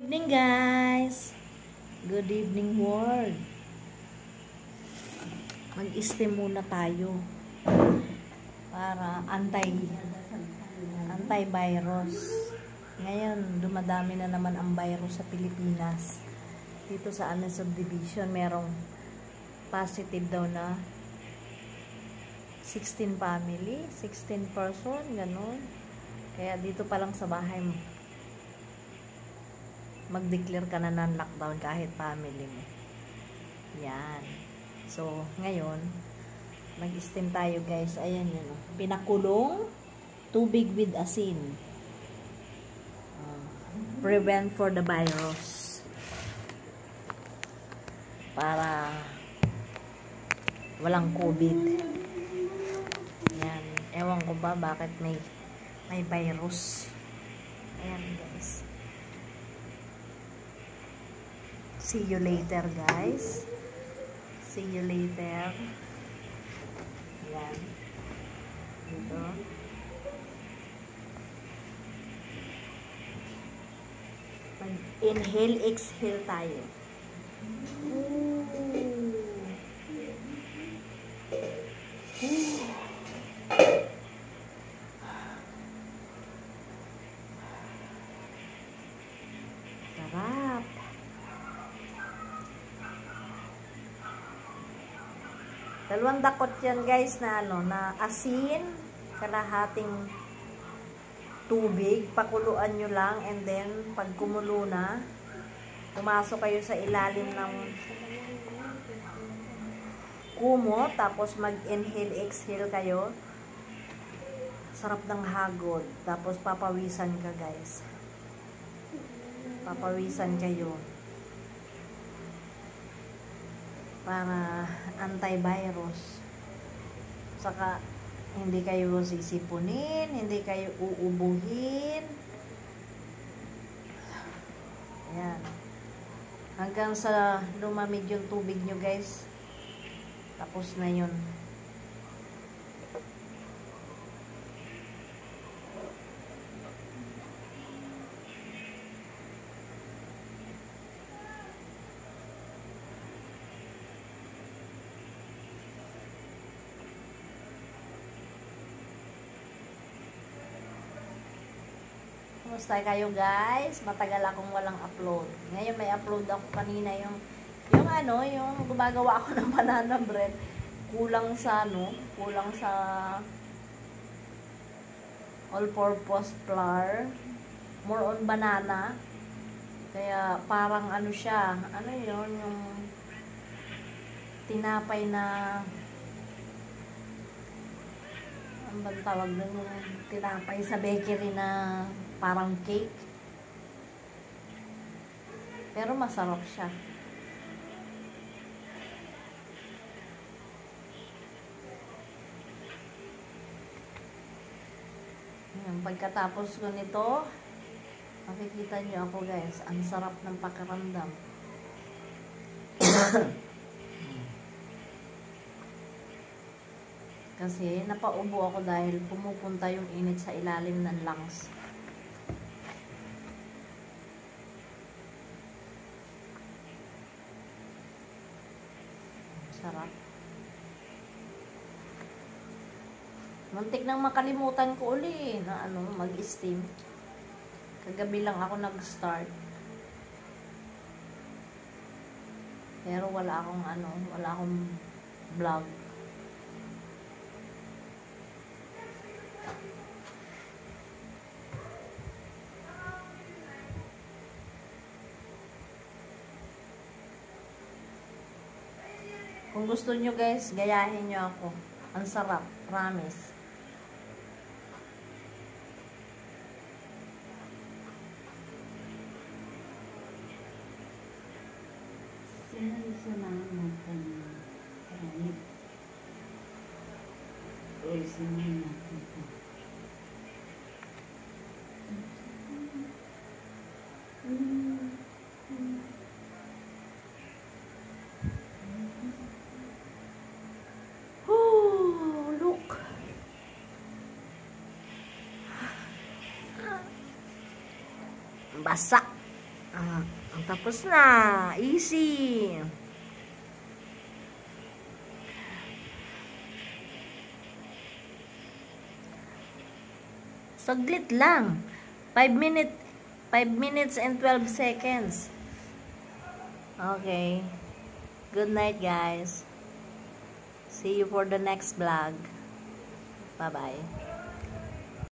Good evening guys. Good evening world. Mag-steam muna tayo para anti-virus. Ngayon, dumadami na naman ang virus sa Pilipinas. Dito sa aming subdivision, merong positive daw na 16 family, 16 person, ganun. Kaya dito pa lang sa bahay mo, mag-declare ka na ng lockdown kahit family mo. Yan. So, ngayon, mag-steam tayo guys. Ayan yun. Pinakulong tubig with asin. Prevent for the virus. Para walang COVID. Yan. Ewan ko ba bakit may virus. Ayan guys. See you later, guys. See you later. Yan. Dito. Inhale, exhale tayo. Sarap. Dalawang dakot yan guys na na asin, kalahating tubig, pakuluan nyo lang, and then pag kumulo na, pumasok kayo sa ilalim ng kumot, tapos mag-inhale, exhale kayo. Sarap ng hagod. Tapos papawisan ka guys. Papawisan kayo. Para antivirus. Saka hindi kayo sisipunin, hindi kayo uubuhin. Ayan. Hanggang sa lumamig yung tubig nyo guys. Tapos na yun. Kumusta kayo guys? Matagal akong walang upload. Ngayon may upload ako kanina yung gumagawa ako ng banana bread. Kulang sa all-purpose flour. More on banana. Kaya parang siya, yung tinapay na, ano ba tawag doon, yung tinapay sa bakery na parang cake. Pero masarap siya. Ayan, pagkatapos ko nito, makikita nyo ako guys, ang sarap ng pakiramdam. Kasi napaubo ako dahil pumupunta yung init sa ilalim ng lungs. Sarap. Muntik nang makalimutan ko uli na mag-steam. Kagabi lang ako nag-start. Pero wala akong vlog. Kung gusto nyo guys, gayahin nyo ako. Ang sarap, promise. Sa mga kanit. O sa mga nakita. Look. Basa. Tapos na. Easy. Saglit lang. 5 minutes and 12 seconds. Okay. Good night, guys. See you for the next vlog. Bye-bye.